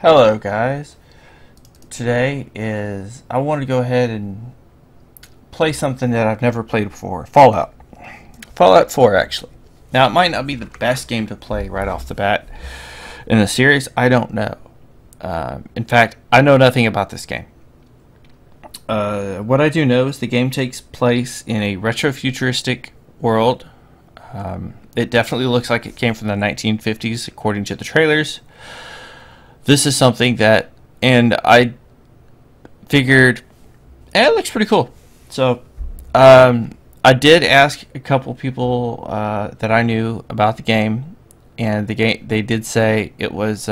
Hello guys, today I want to go ahead and play something that I've never played before. Fallout 4 actually. Now it might not be the best game to play right off the bat in the series, I don't know. In fact, I know nothing about this game. What I do know is the game takes place in a retro-futuristic world. It definitely looks like it came from the 1950s according to the trailers. This is something that, and I figured, it looks pretty cool. So, I did ask a couple people that I knew about the game, and they did say it was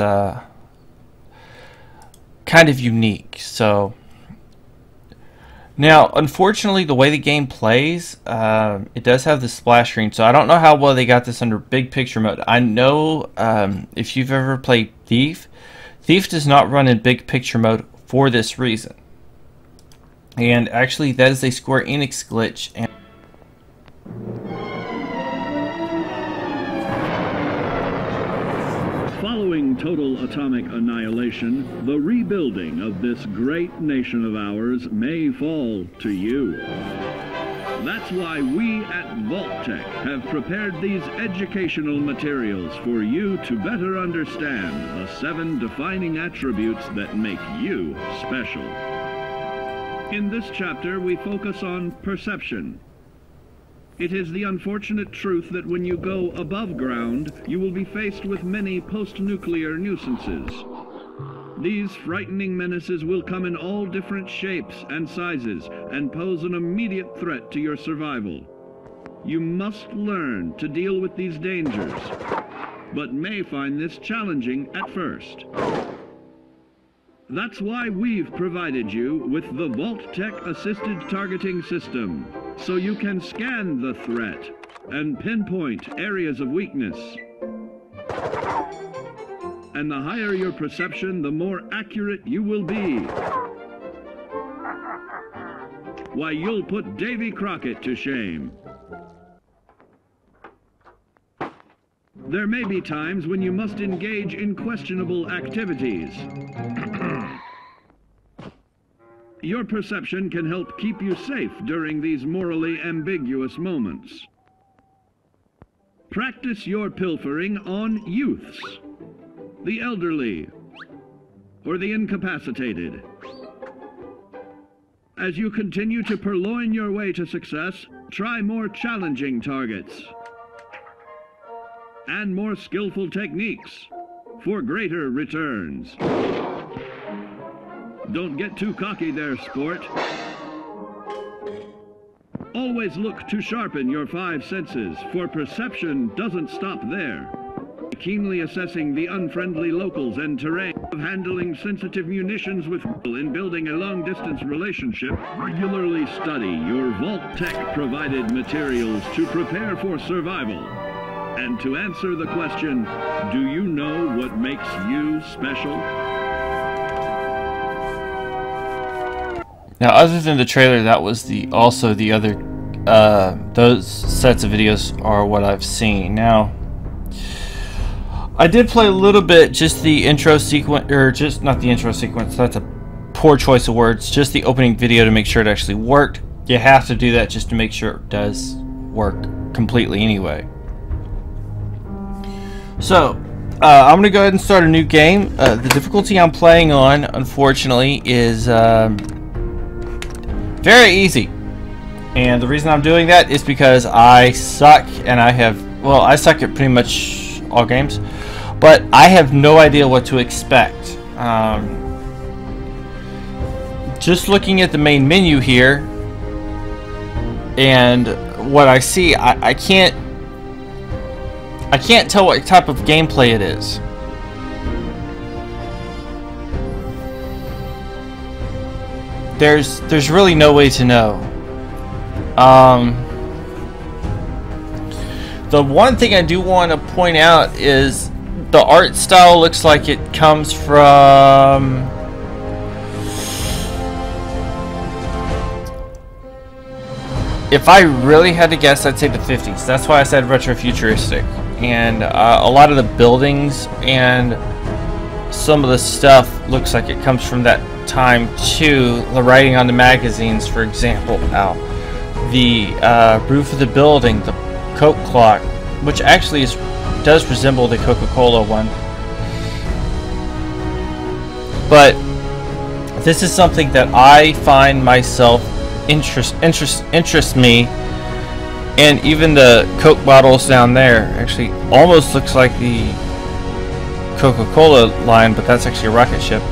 kind of unique. So, now, unfortunately, the way the game plays, it does have the splash screen, so I don't know how well they got this under big picture mode. I know if you've ever played Thief does not run in big picture mode for this reason. And actually, that is a Square Enix glitch. And following total atomic annihilation, the rebuilding of this great nation of ours may fall to you. That's why we at Vault-Tec have prepared these educational materials for you to better understand the 7 defining attributes that make you special. In this chapter, we focus on perception. It is the unfortunate truth that when you go above ground, you will be faced with many post-nuclear nuisances. These frightening menaces will come in all different shapes and sizes and pose an immediate threat to your survival. You must learn to deal with these dangers, but may find this challenging at first. That's why we've provided you with the Vault-Tec Assisted Targeting System, so you can scan the threat and pinpoint areas of weakness. And the higher your perception, the more accurate you will be. Why, you'll put Davy Crockett to shame. There may be times when you must engage in questionable activities. Your perception can help keep you safe during these morally ambiguous moments. Practice your pilfering on youths, the elderly, or the incapacitated. As you continue to purloin your way to success, try more challenging targets and more skillful techniques for greater returns. Don't get too cocky there, sport. Always look to sharpen your 5 senses, for perception doesn't stop there. Keenly assessing the unfriendly locals and terrain, of handling sensitive munitions with in building a long-distance relationship, regularly study your Vault-Tec provided materials to prepare for survival. And to answer the question, do you know what makes you special? now, other than the trailer, that was also the other those sets of videos are what I've seen. Now, I did play a little bit, just the intro sequence, or just not the intro sequence, that's a poor choice of words, just the opening video to make sure it actually worked. You have to do that just to make sure it does work completely anyway. So, I'm going to go ahead and start a new game. The difficulty I'm playing on, unfortunately, is very easy. And the reason I'm doing that is because I suck, and I suck at pretty much all games. But I have no idea what to expect. Just looking at the main menu here and what I see, I can't tell what type of gameplay it is. There's really no way to know. The one thing I do want to point out is the art style looks like it comes from if I really had to guess, I'd say the 50s. That's why I said retro-futuristic. And a lot of the buildings and some of the stuff looks like it comes from that time too. The writing on the magazines, for example, the roof of the building, the Coke clock, which actually does resemble the Coca-Cola one. But this is something that I find myself interests me. And even the Coke bottles down there actually almost looks like the Coca-Cola line, but that's actually a rocket ship.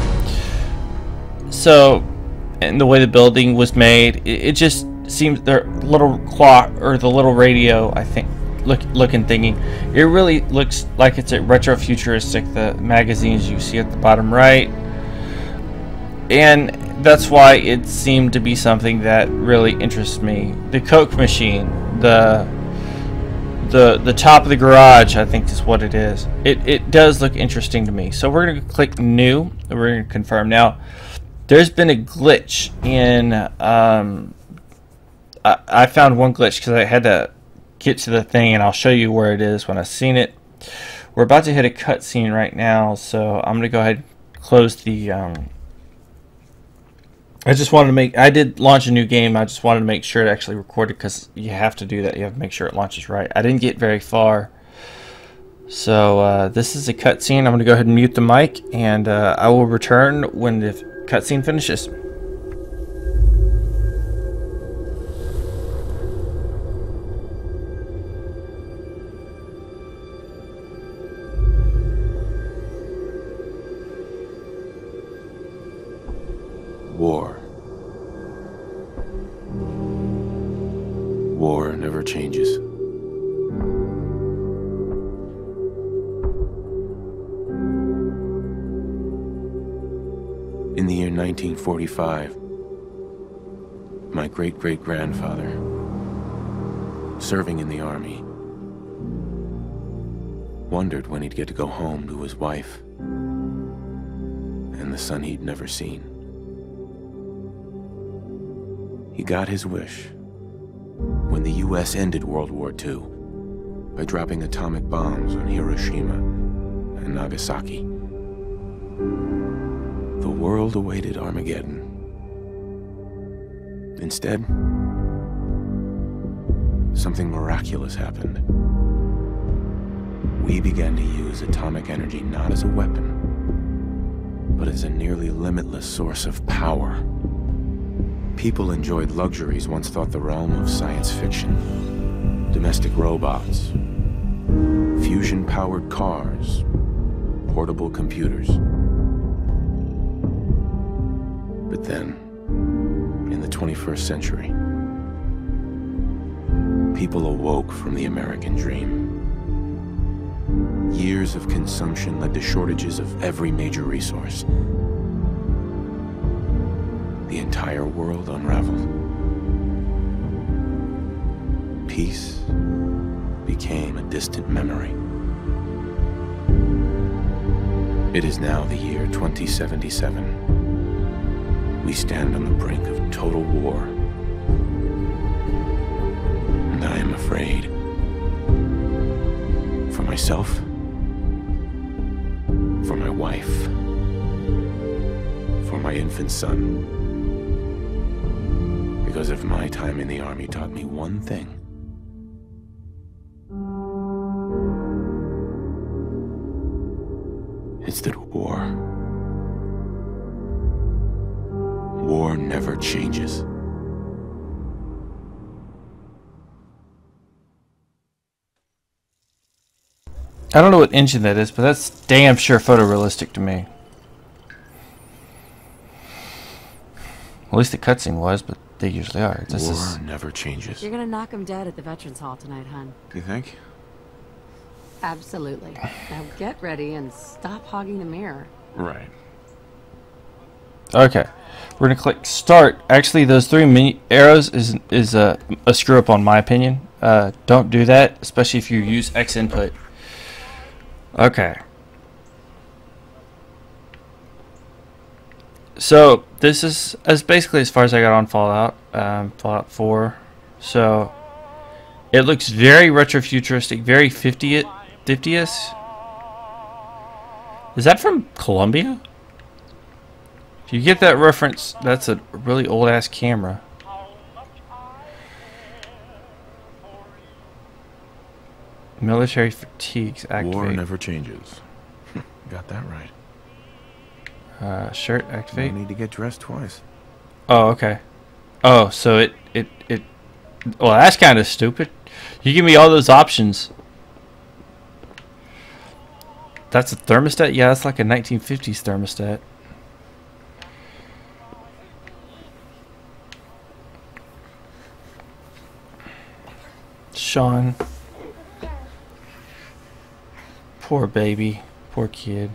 So, and the way the building was made, it just seems the little clock or the little radio, I think, looking thingy, it really looks like it's a retro-futuristic. The magazines you see at the bottom right, and that's why it seemed to be something that really interests me. The Coke machine, the top of the garage, I think is what it is. It does look interesting to me. So we're going to click new, and we're going to confirm. Now, there's been a glitch in, I found one glitch because I had to get to the thing, and I'll show you where it is when I've seen it. We're about to hit a cutscene right now, so I'm going to go ahead and close the, I just wanted to I did launch a new game. I just wanted to make sure it actually recorded, because you have to do that. You have to make sure it launches right. I didn't get very far. So this is a cutscene. I'm going to go ahead and mute the mic, and I will return when the cutscene finishes. War. War never changes. In the year 1945, my great-great-grandfather, serving in the army, wondered when he'd get to go home to his wife and the son he'd never seen. He got his wish when the U.S. ended World War II by dropping atomic bombs on Hiroshima and Nagasaki. The world awaited Armageddon. Instead, something miraculous happened. We began to use atomic energy not as a weapon, but as a nearly limitless source of power. People enjoyed luxuries once thought the realm of science fiction. Domestic robots, fusion-powered cars, portable computers. But then, in the 21st century, people awoke from the American dream. Years of consumption led to shortages of every major resource. The entire world unraveled. Peace became a distant memory. It is now the year 2077. We stand on the brink of total war. And I am afraid. For myself, for my wife, for my infant son. Because if my time in the army taught me one thing, it's that war never changes. I don't know what engine that is, but that's damn sure photorealistic to me. At least the cutscene was, but they usually are. War never changes. You're gonna knock him dead at the Veterans Hall tonight, hon. You think? Absolutely. Now get ready and stop hogging the mirror. Right. Okay, we're gonna click start. Actually, those three mini arrows is a screw up on my opinion. Don't do that, especially if you use X input. Okay. So this is basically as far as I got on Fallout, Fallout 4. So it looks very retro-futuristic, very 50s. Is that from Columbia? If you get that reference, that's a really old-ass camera. Military fatigues activate. War never changes. Got that right. Shirt No activate. need to get dressed twice. Oh, okay. Oh, so it. Well, that's kind of stupid. You give me all those options. That's a thermostat? Yeah, that's like a 1950s thermostat. Sean. Poor baby. Poor kid.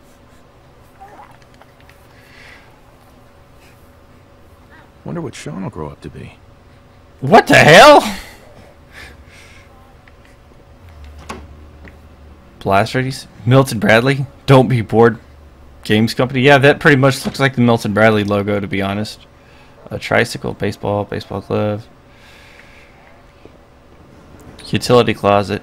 Wonder what Sean will grow up to be. What the hell? Blast Readies? Milton Bradley? Don't be bored. Games Company? Yeah, that pretty much looks like the Milton Bradley logo, to be honest. A tricycle, baseball glove. Utility closet.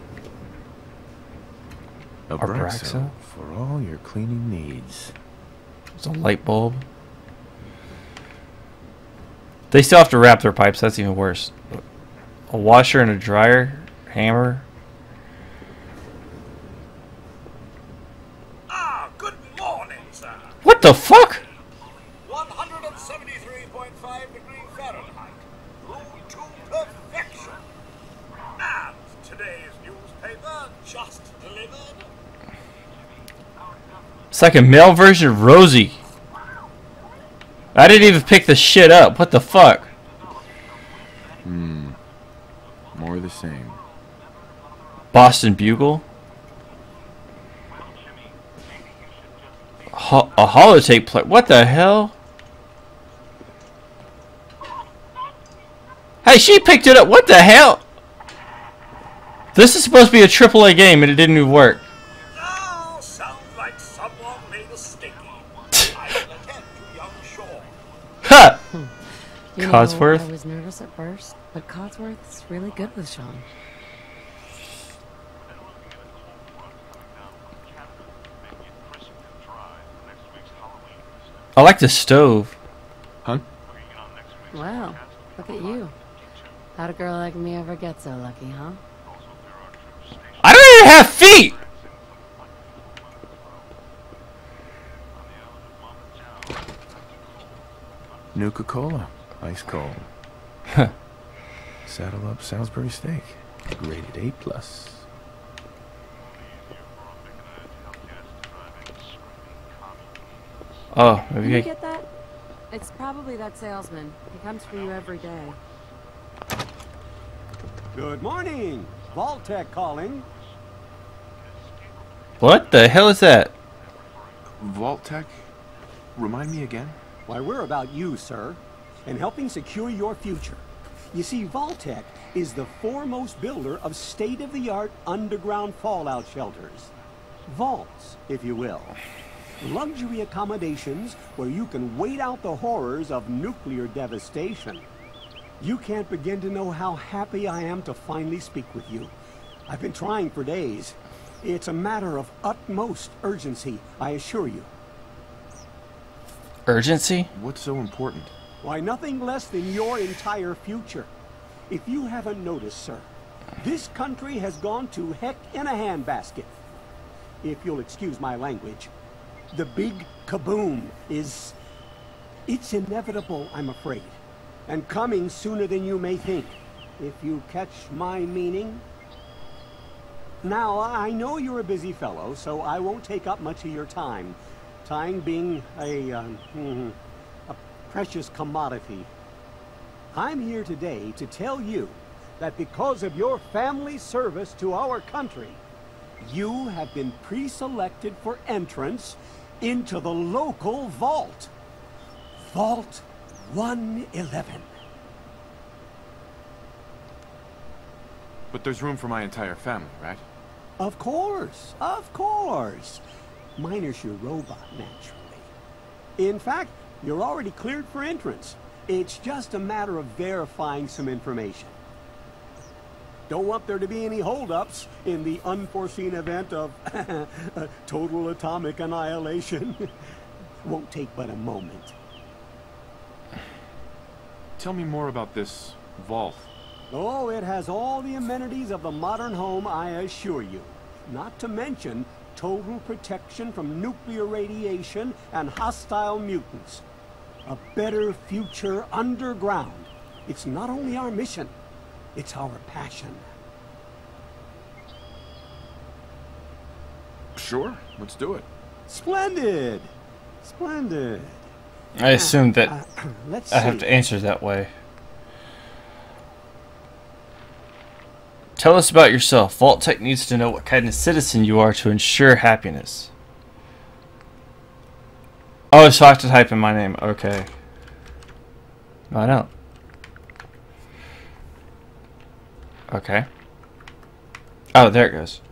A Abraxo? Abraxo for all your cleaning needs. There's a light bulb. They still have to wrap their pipes, that's even worse. A washer and a dryer. Hammer. Good morning, sir. What the fuck? 173.5 degrees Fahrenheit. Brewed to perfection. And today's newspaper just delivered. It's like a male version of Rosie. I didn't even pick the shit up. What the fuck? More of the same. Boston Bugle? A holotape play. What the hell? Hey, she picked it up. What the hell? This is supposed to be a AAA game and it didn't even work. Oh, sounds like someone made a sticky. I will attend to young Shaw. Ha! You know, Codsworth? I was nervous at first, but Codsworth's really good with Sean. I like the stove. Huh? Wow, look at you. How'd a girl like me ever get so lucky, huh? I don't even have feet! Nuka-Cola. Ice cold. Saddle up Salisbury steak. Rated A+. Oh, Can maybe you I... get that? It's probably that salesman. He comes for you every day. Good morning. Vault-Tec calling. What the hell is that? Vault-Tec? Remind me again? Why, we're about you, sir, and helping secure your future. You see, Vault-Tec is the foremost builder of state-of-the-art underground fallout shelters. Vaults, if you will. Luxury accommodations where you can wait out the horrors of nuclear devastation. You can't begin to know how happy I am to finally speak with you. I've been trying for days. It's a matter of utmost urgency, I assure you. Urgency? What's so important? Why, nothing less than your entire future. If you haven't noticed, sir, this country has gone to heck in a handbasket. If you'll excuse my language, the big kaboom is... it's inevitable, I'm afraid. And coming sooner than you may think, if you catch my meaning. Now, I know you're a busy fellow, so I won't take up much of your time. Time being a precious commodity. I'm here today to tell you that because of your family service to our country, you have been pre-selected for entrance into the local vault. Vault 111. But there's room for my entire family, right? Of course, of course. Minus your robot, naturally. In fact, you're already cleared for entrance. It's just a matter of verifying some information. Don't want there to be any holdups in the unforeseen event of total atomic annihilation. Won't take but a moment. Tell me more about this vault. Oh, it has all the amenities of the modern home, I assure you. Not to mention total protection from nuclear radiation and hostile mutants. A better future underground. It's not only our mission, it's our passion. Sure, let's do it. Splendid! Splendid. I assumed that Let's I have see. to answer that way. Tell us about yourself. Vault-Tec needs to know what kind of citizen you are to ensure happiness. Oh, so I have to type in my name. Okay. No, I don't. Okay. Oh, there it goes.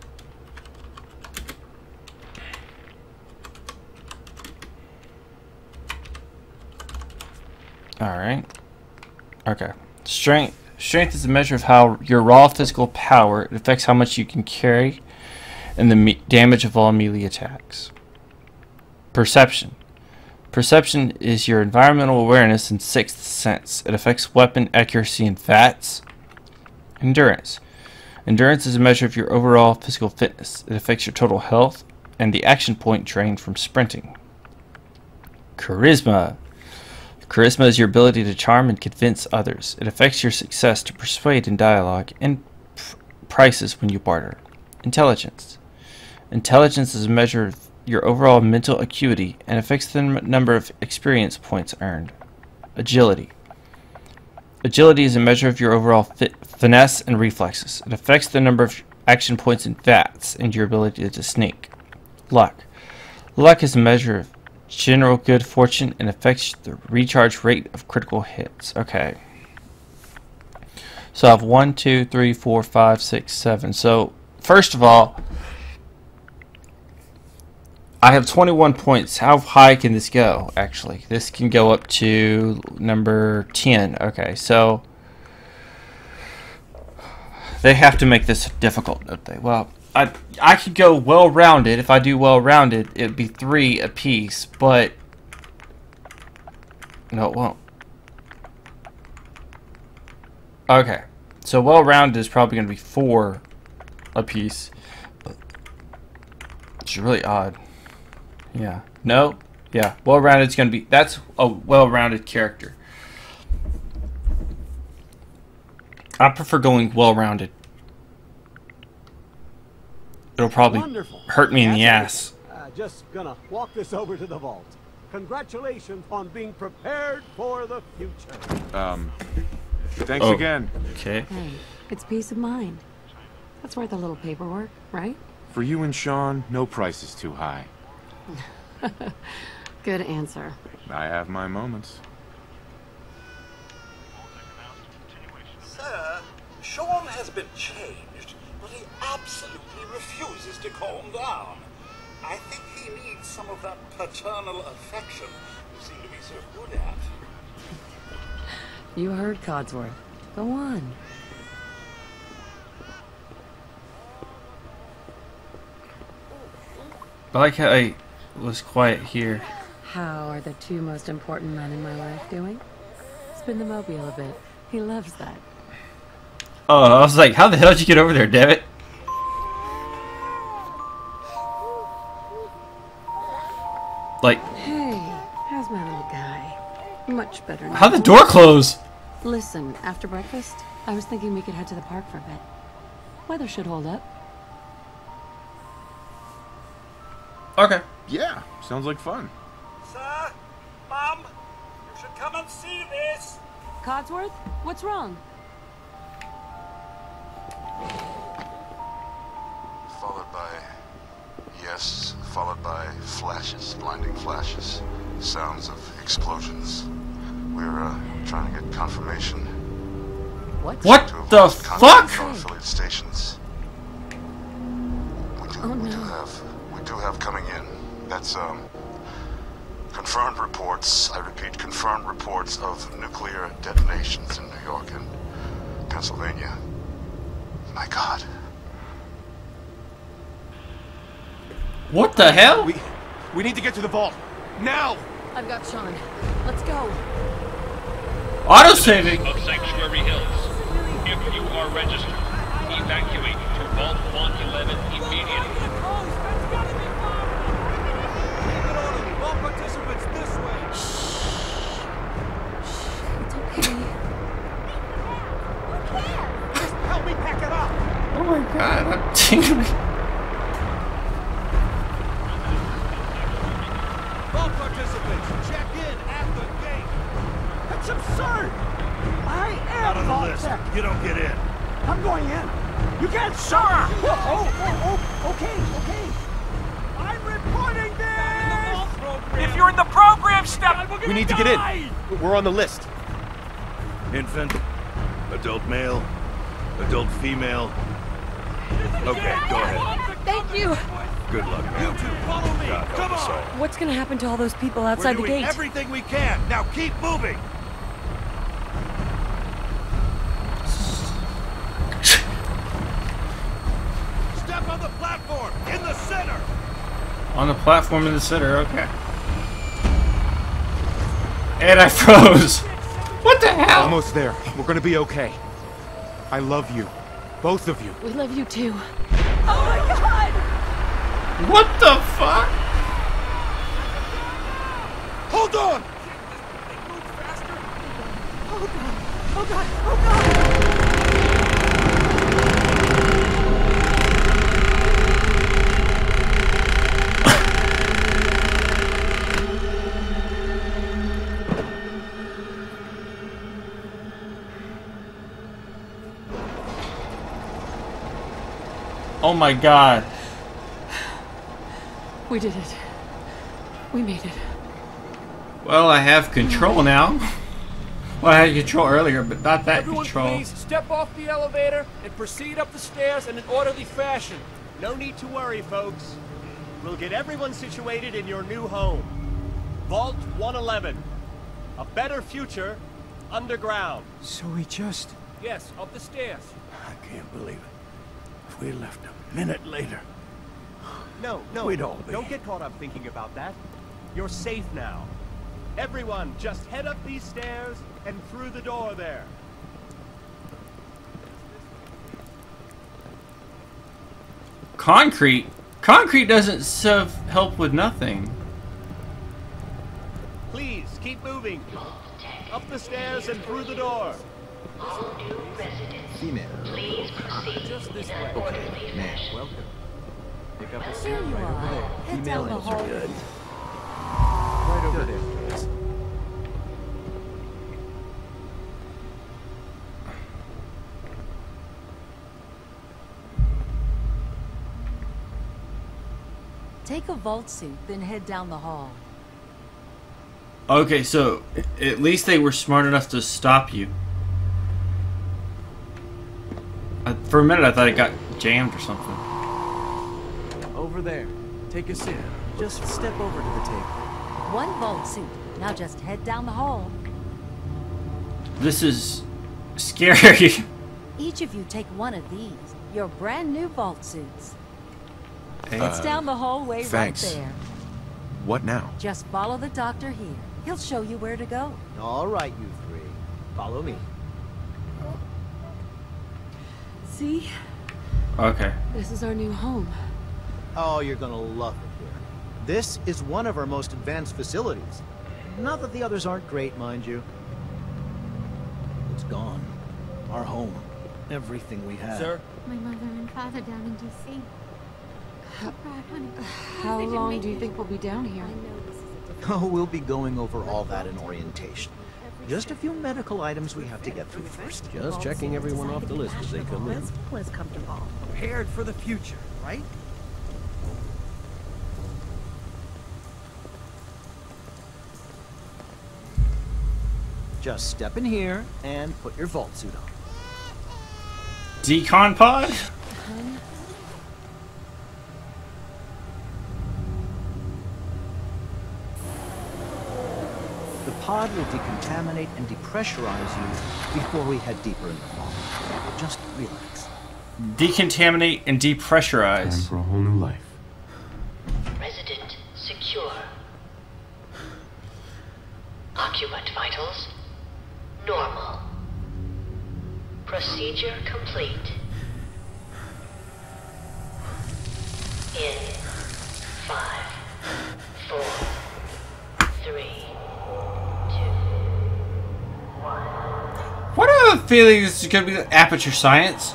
Alright. Okay. Strength. Strength is a measure of how your raw physical power. It affects how much you can carry and the damage of all melee attacks. Perception. Perception is your environmental awareness and sixth sense. It affects weapon accuracy and VATS. Endurance. Endurance is a measure of your overall physical fitness. It affects your total health and the action point drained from sprinting. Charisma. Charisma is your ability to charm and convince others. It affects your success to persuade in dialogue and prices when you barter. Intelligence. Intelligence is a measure of your overall mental acuity and affects the number of experience points earned. Agility. Agility is a measure of your overall finesse and reflexes. It affects the number of action points in VATS and your ability to sneak. Luck. Luck is a measure of general good fortune and affects the recharge rate of critical hits. Okay. So I have 1, 2, 3, 4, 5, 6, 7. So first of all, I have 21 points. How high can this go, actually? This can go up to number 10. Okay, so they have to make this difficult, don't they? Well, I could go well-rounded. If I do well-rounded, it'd be 3 apiece, but no, it won't. Okay, so well-rounded is probably going to be 4 apiece. Which is really odd. Yeah. No? Yeah. Well-rounded is going to be... That's a well-rounded character. I prefer going well-rounded. It'll probably Wonderful. hurt me in the That's ass. just gonna walk this over to the vault. Congratulations on being prepared for the future. Thanks Oh. again. Okay. Hey, it's peace of mind. That's worth a little paperwork, right? For you and Sean, no price is too high. Good answer. I have my moments. Sir, Sean has been changed, but he absolutely refuses to calm down. I think he needs some of that paternal affection you seem to be so good at. You heard Codsworth. Go on. I like how I was quiet here. How are the 2 most important men in my life doing? Spin the mobile a bit. He loves that. Oh, I was like, how the hell did you get over there, damn it? Like, Hey, how's my little guy? Much better now. how'd the door close? Listen, after breakfast, I was thinking we could head to the park for a bit. Weather should hold up. Okay. Yeah, sounds like fun. Sir, Mum, you should come and see this. Codsworth, what's wrong? Followed by yes, followed by flashes, blinding flashes, sounds of explosions. We're trying to get confirmation What? What to the avoid contact fuck? from affiliate stations. Oh, We no. do have coming in. That's confirmed reports. I repeat, confirmed reports of nuclear detonations in New York and Pennsylvania. My God. What the hell? We need to get to the vault. Now! I've got Sean. Let's go. Autosaving! Of Sanctuary Hills. If you are registered, evacuate to Vault 111 immediately. It's okay. Help me pack it up! Oh my god, I'm tingling. All participants, check in at the gate. That's absurd! I am Vault-Tec. You don't get in. I'm going in. You can't stop! Okay. I'm reporting this! If you're in the program, step. We need to get in. We're on the list. Infant, adult male, adult female. Okay, go ahead. Thank you. Good luck, man. You two, follow me. God help Come us on. all. What's gonna happen to all those people We're outside the doing gate? everything we can. Now keep moving. Step on the platform in the center. On the platform in the center, okay. And I froze. What the hell? Almost there. We're gonna be okay. I love you. Both of you. We love you too. Oh my god! What the fuck? Hold on. Oh god! Oh my god. We did it. We made it. Well, I have control now. Well, I had control earlier, but not that Everyone, control. please step off the elevator and proceed up the stairs in an orderly fashion. No need to worry, folks. We'll get everyone situated in your new home. Vault 111. A better future underground. So we just... Yes, up the stairs. I can't believe it. If we left a minute later. No, We'd all be. don't get caught up thinking about that. You're safe now. Everyone, just head up these stairs and through the door there. Concrete? Concrete doesn't help with nothing. Please, keep moving. Up the stairs and through the door. Female. Just this way. Okay, man. Welcome. Pick up a seat Here you right over are. there. Head Female down the elves hall. are good. Right over there. Take a vault suit, then head down the hall. Okay, so at least they were smart enough to stop you. For a minute, I thought it got jammed or something. Over there. Take a seat. Just step over to the table. One vault suit. Now just head down the hall. This is scary. Each of you take one of these. Your brand new vault suits. Hey. It's down the hallway thanks. right there. What now? Just follow the doctor here. He'll show you where to go. All right, you three. Follow me. See? Okay. This is our new home. Oh, you're gonna love it here. This is one of our most advanced facilities. Not that the others aren't great, mind you. It's gone. Our home. Everything we had. Sir? My mother and father down in D.C. Oh, God, honey. How long do you think we'll be down here? Oh, we'll be going over all that in orientation. Just a few medical items we have to get through first. Just checking everyone off the list as they come in. Was comfortable. Prepared for the future, right? Just step in here and put your vault suit on. Decon pod? The pod will decontaminate and depressurize you before we head deeper in the hall. Just relax. Decontaminate and Time depressurize. for a whole new life. Resident secure. Occupant vitals normal. Procedure complete. In 5, 4, 3, 2, 1. What are the feelings this is going to be Aperture Science?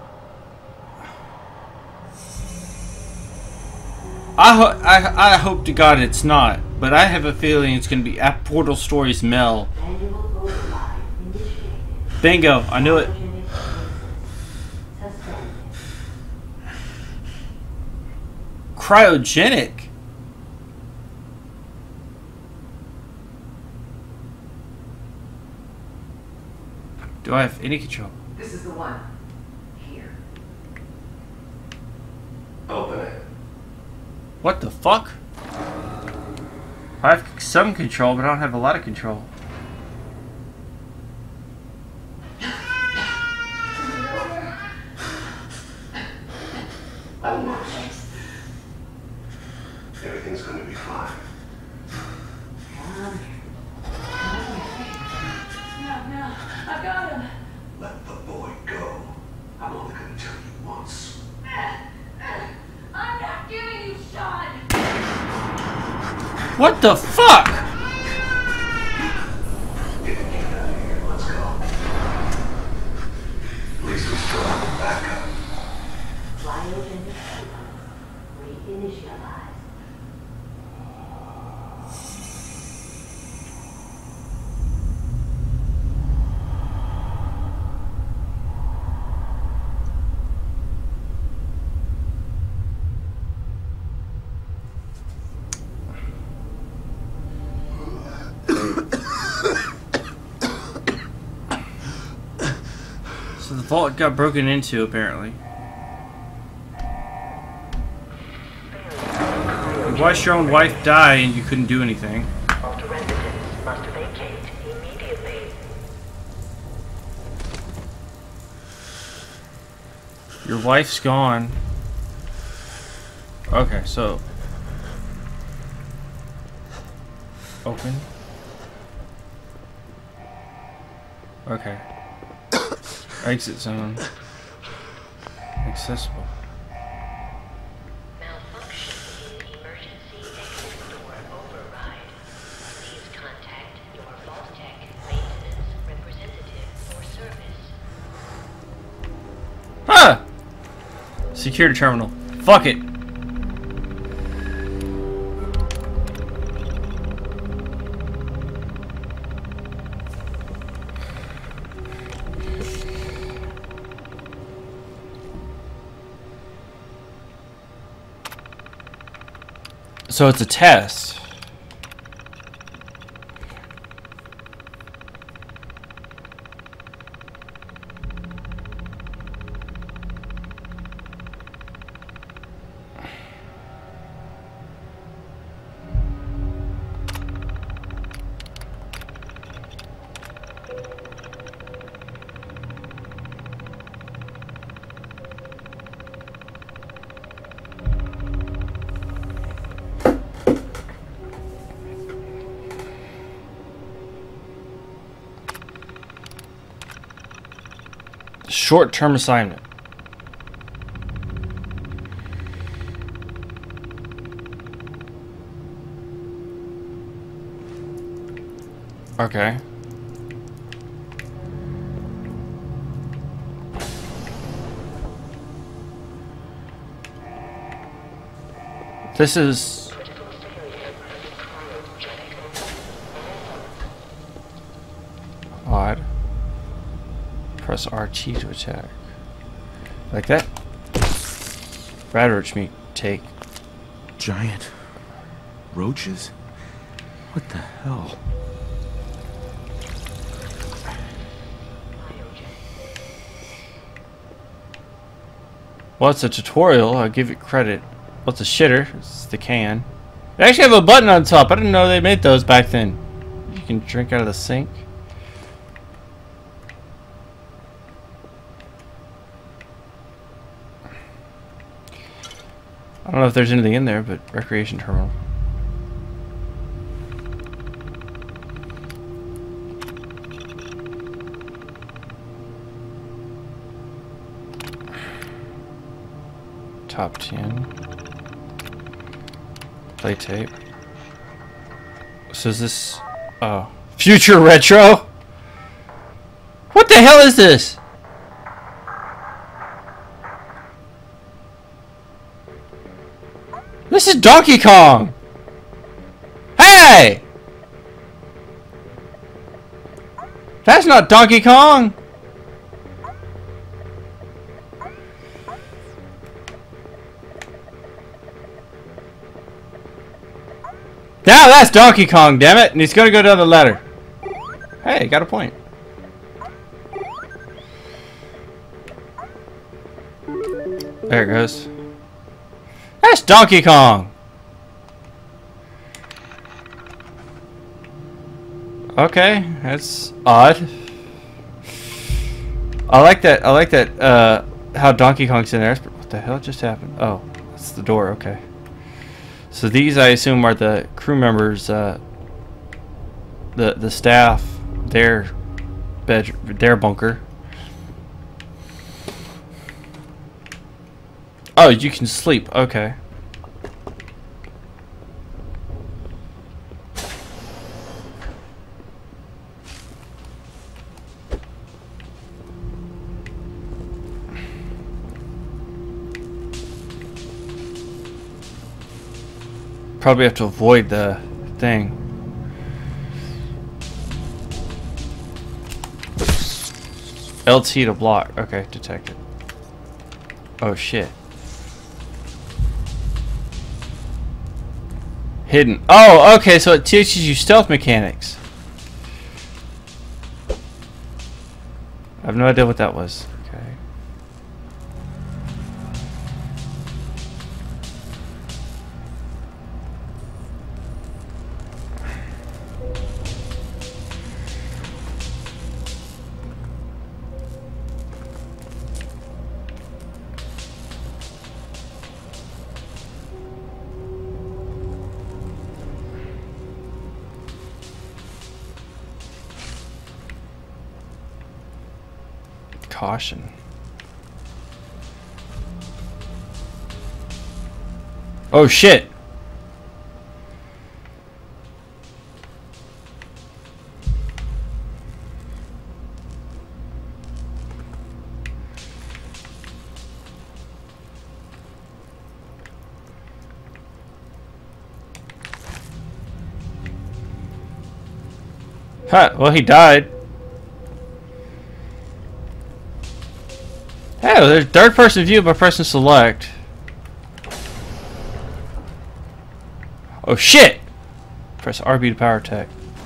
I hope to God it's not, but I have a feeling it's going to be Portal Stories Mel. Bingo, I knew it. Cryogenic? Do I have any control? This is the one. Here. Open it. What the fuck? I have some control, but I don't have a lot of control. Almost. Everything's going to be fine. No, I got him. Let the boy go. I'm only going to tell you once. I'm not giving you Sean. What the fuck? Get out of here. Let's go. At least we still have a backup. Cryogenic reinitialize. So the vault got broken into, apparently. You watched your own wife die and you couldn't do anything. All residents must vacate immediately. Your wife's gone. Okay, so... Open. Okay. Exit zone. Accessible. Malfunction in emergency exit door override. Please contact your Vault-Tec maintenance representative for service. Huh! Security terminal. Fuck it. So it's a test. Short-term assignment. Okay. This is... odd. Press RT to attack. Like that? Radroach meat. Take. Giant roaches? What the hell? Well, it's a tutorial. I'll give it credit. What's a shitter? It's the can. They actually have a button on top. I didn't know they made those back then. You can drink out of the sink. I don't know if there's anything in there, but recreation terminal. Top 10. Play tape. So is this... Oh. Future Retro? What the hell is this? This is Donkey Kong! Hey! That's not Donkey Kong! Now that's Donkey Kong, damn it! And he's gonna go down the ladder. Hey, got a point. There it goes. That's Donkey Kong! Okay, that's odd. I like that, how Donkey Kong's in there. What the hell just happened? Oh, that's the door, okay. So these, I assume, are the crew members, the staff, their bunker. Oh, you can sleep. Okay. Probably have to avoid the thing. LT to block. Okay, detected. Oh shit. Hidden. Oh, okay, so it teaches you stealth mechanics. I have no idea what that was. Okay. Caution. Oh shit. Huh, well he died. Hey, well, there's third person view by pressing select. Oh shit! Press RB to power tech.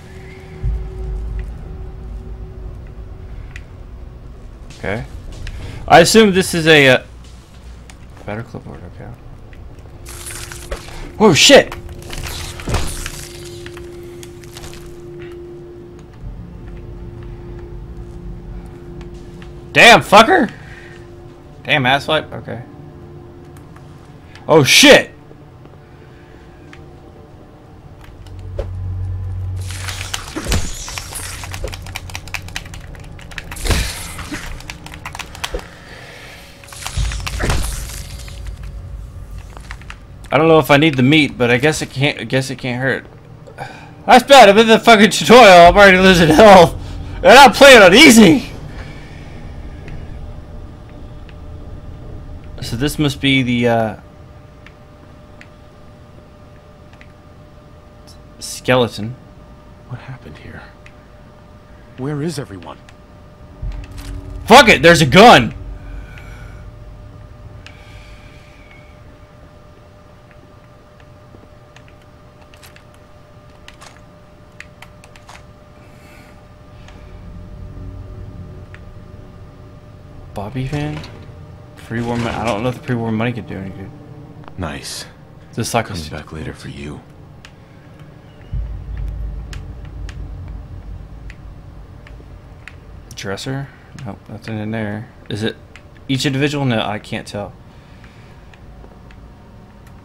Okay. I assume this is a better clipboard, okay. Oh shit! Damn fucker! Damn asswipe? Okay. Oh shit! I don't know if I need the meat, but I guess it can't. I guess it can't hurt. That's bad. I'm in the fucking tutorial. I'm already losing health, and I'm playing on easy. So this must be the skeleton. What happened here? Where is everyone? Fuck it, there's a gun. Bobby van? Pre-war money. I don't know if the pre-war money could do any good. Nice. This like coming back later for you. Dresser? Nope, nothing in there. Is it each individual? No, I can't tell.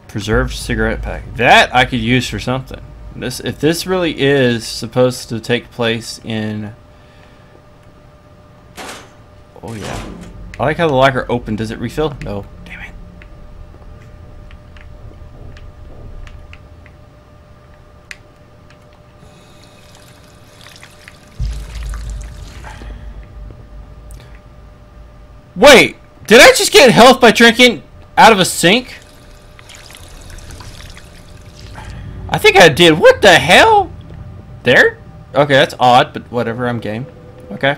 Preserved cigarette pack. That I could use for something. If this really is supposed to take place in... Oh yeah. I like how the locker opened. Does it refill? No. Damn it. Wait! Did I just get health by drinking out of a sink? I think I did. What the hell? There? Okay, that's odd, but whatever. I'm game. Okay.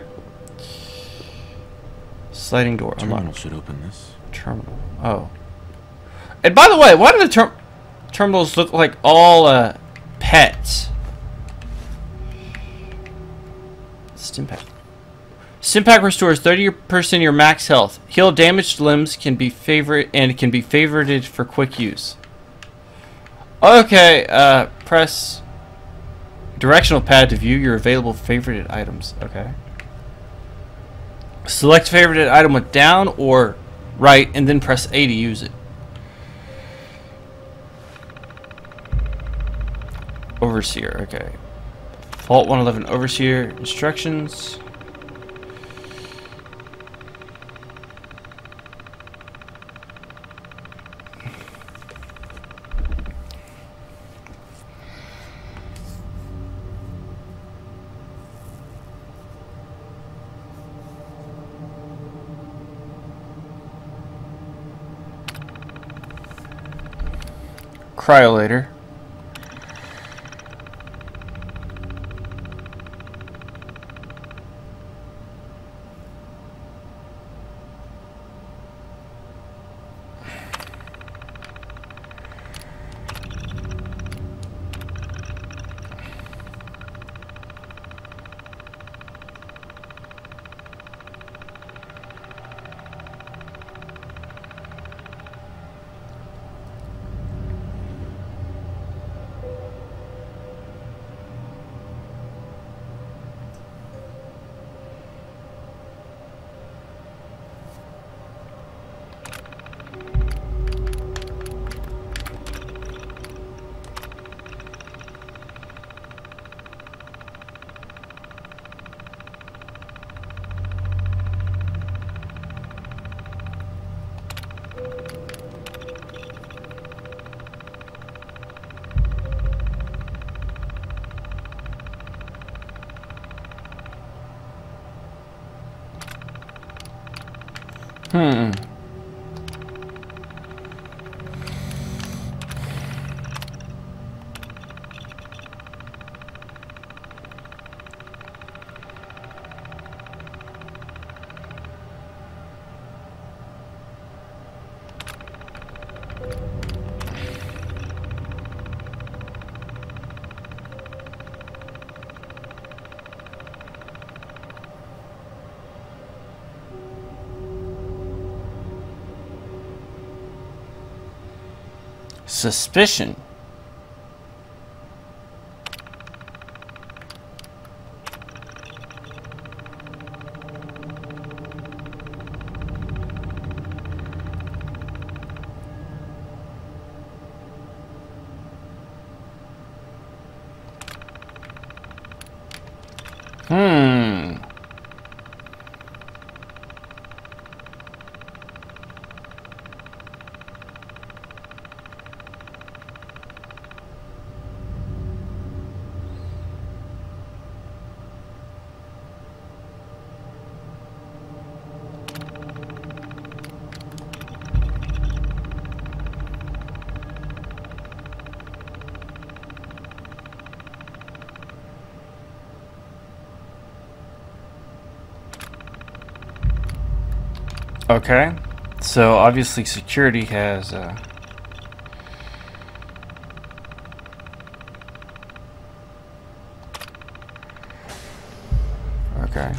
Sliding door. Terminal should open this. Terminal. Oh. And by the way, why do the terminals look like all pets? Stimpack. Stimpack restores 30% of your max health. Heal damaged limbs can be favorited for quick use. Okay, press directional pad to view your available favorited items. Okay. Select favorited item with down or right, and then press A to use it. Overseer, okay. Vault 111 Overseer instructions. Cryolator. Suspicion. Okay, so obviously security has okay.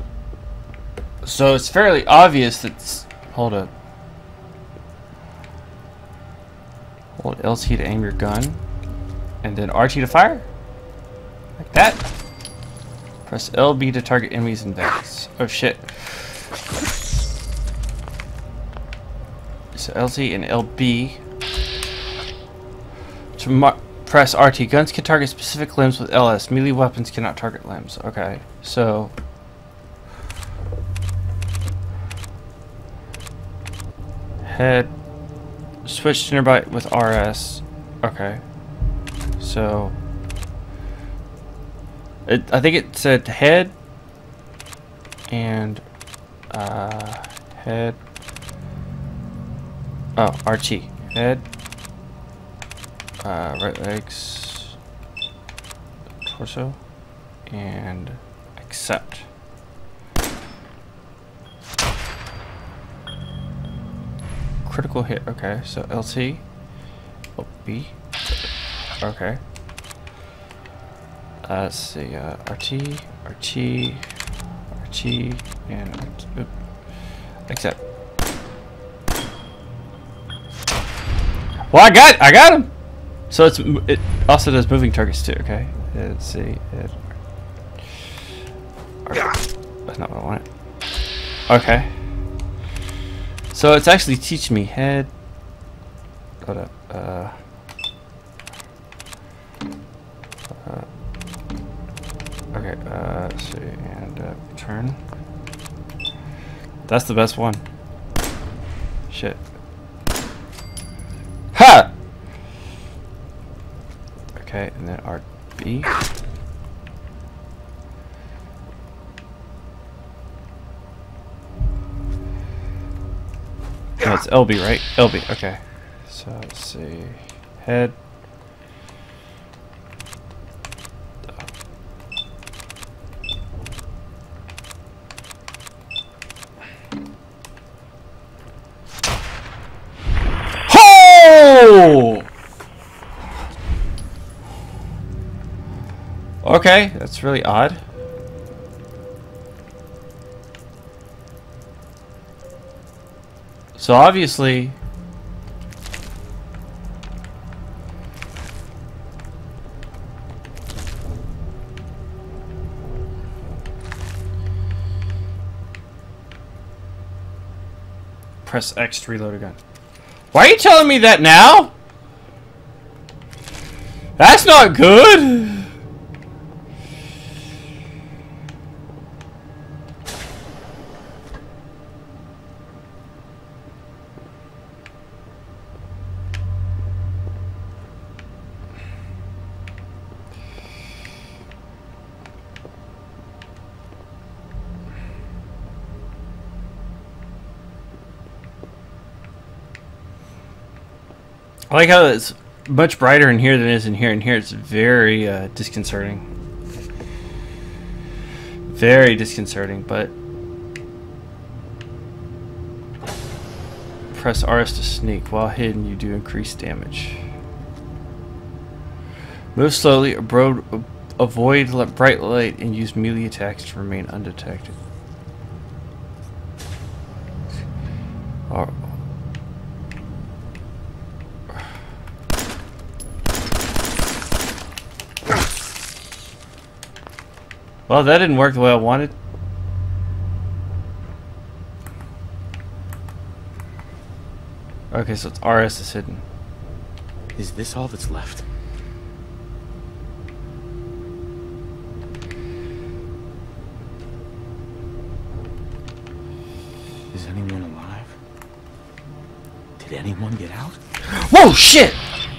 So it's fairly obvious that hold up. Hold LT to aim your gun and then RT to fire. Like that. Press LB to target enemies and vents. Oh shit. So LT and LB. press RT. Guns can target specific limbs with LS. Melee weapons cannot target limbs. Okay, so head. Switch to nearby with RS. Okay, so I think it said head and head. Oh, RT. Head. Right legs. Torso. And accept. Critical hit. Okay, so LT. B. Okay. Let's see. RT. RT. RT. And accept. Well, I got him. So it also does moving targets too. Okay. Let's see. That's not what I wanted. Okay. So it's actually teaching me head. Hold up. Okay. Let's see, and turn. That's the best one. Shit. Ha! Okay, and then RB. No, it's LB, right? LB, okay. So let's see. Head. Oh! Okay, that's really odd. So obviously press X to reload a gun. Why are you telling me that now? That's not good. I like how it's much brighter in here than it is in here. In here it's very disconcerting. Very disconcerting, but press RS to sneak. While hidden, you do increase damage. Move slowly, avoid bright light, and use melee attacks to remain undetected. Well, that didn't work the way I wanted. Okay, so it's RS is hidden. Is this all that's left? Is anyone alive? Did anyone get out? Whoa, shit!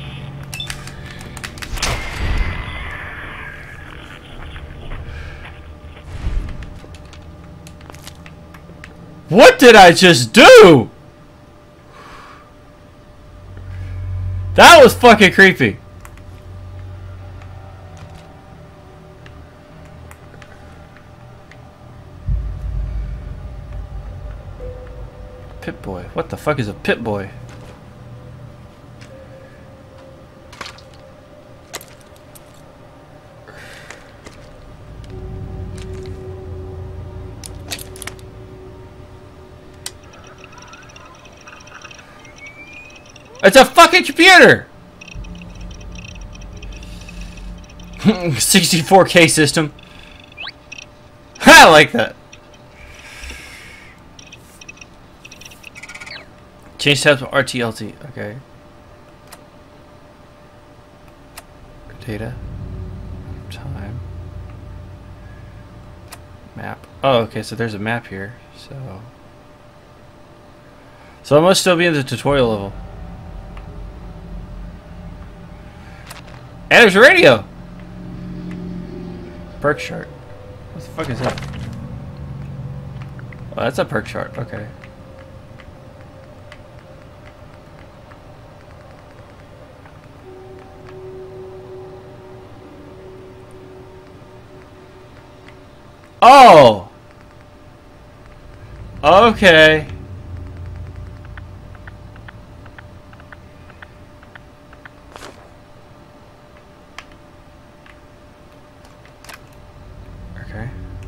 What did I just do? That was fucking creepy. Pip-Boy. What the fuck is a Pip-Boy? It's a fucking computer! 64K system. I like that. Change tabs to RTLT. Okay. Data. Time. Map. Oh, okay, so there's a map here. So I must still be in the tutorial level. And there's a radio! Perk chart. What the fuck is that? Oh, that's a perk chart. Okay. Oh! Okay. Okay.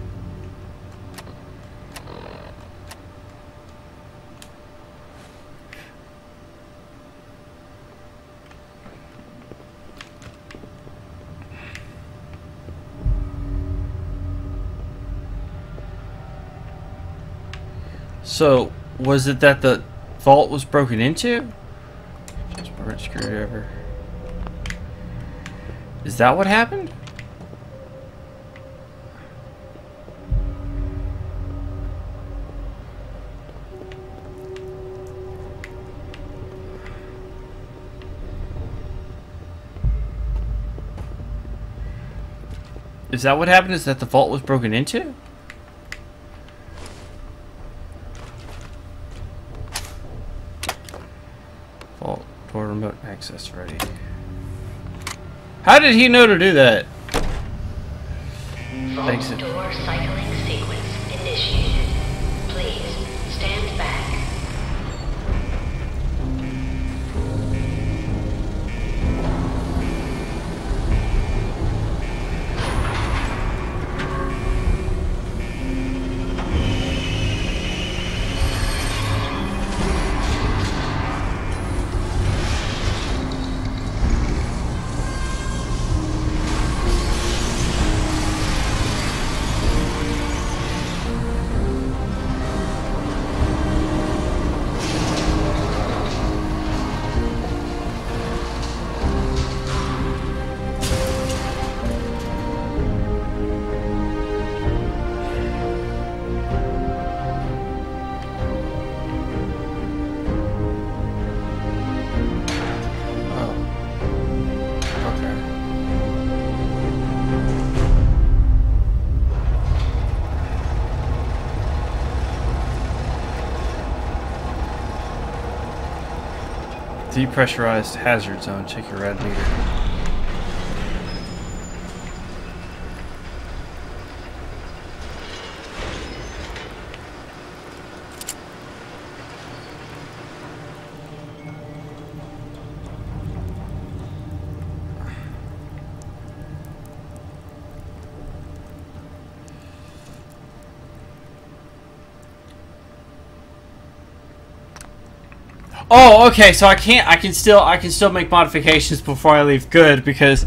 So, was it that the vault was broken into? Just burnt screwdriver. Is that what happened? Is that what happened? Is that the vault was broken into? Vault door remote access ready. How did he know to do that? Vault door cycling sequence initiated. Please stand back. Depressurized hazard zone. Check your rad meter. Oh, okay. So I can still make modifications before I leave. Good, because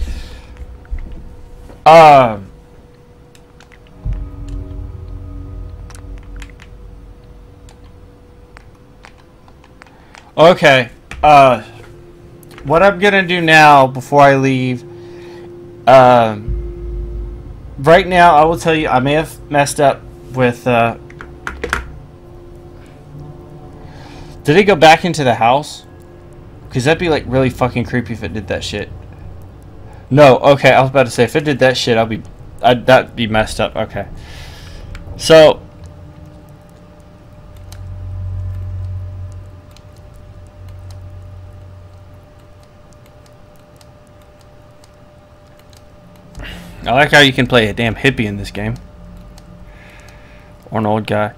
okay. What I'm gonna do now before I leave, right now I will tell you I may have messed up with did it go back into the house? Because that'd be like really fucking creepy if it did that shit. No, okay, I was about to say if it did that shit, that'd be messed up. Okay. So I like how you can play a damn hippie in this game. Or an old guy.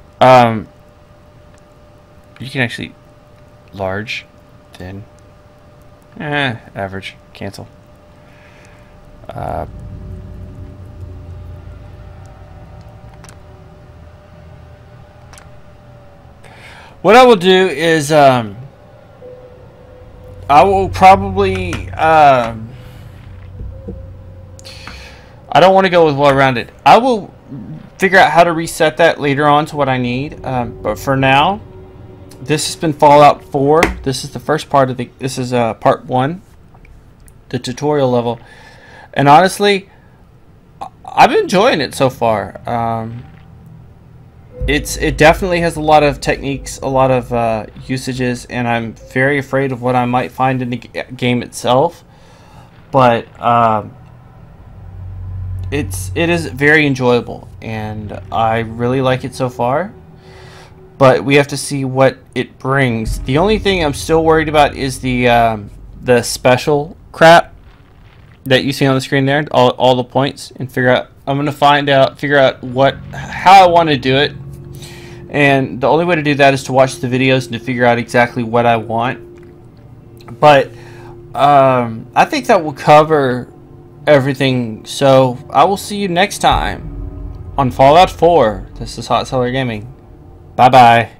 You can actually large, thin, average, cancel. What I will do is I will probably I don't want to go with well rounded. I will figure out how to reset that later on to what I need. But for now, this has been Fallout 4. This is the first part of this is part 1. the tutorial level. And honestly, I'm enjoying it so far. It definitely has a lot of techniques, a lot of usages, and I'm very afraid of what I might find in the game itself. But it is very enjoyable, and I really like it so far. But we have to see what it brings. The only thing I'm still worried about is the special crap that you see on the screen there, all the points, and figure out. I'm gonna figure out how I want to do it, and the only way to do that is to watch the videos and to figure out exactly what I want. But I think that will cover everything. So I will see you next time on Fallout 4. This is Hot Seller Gaming. Bye bye.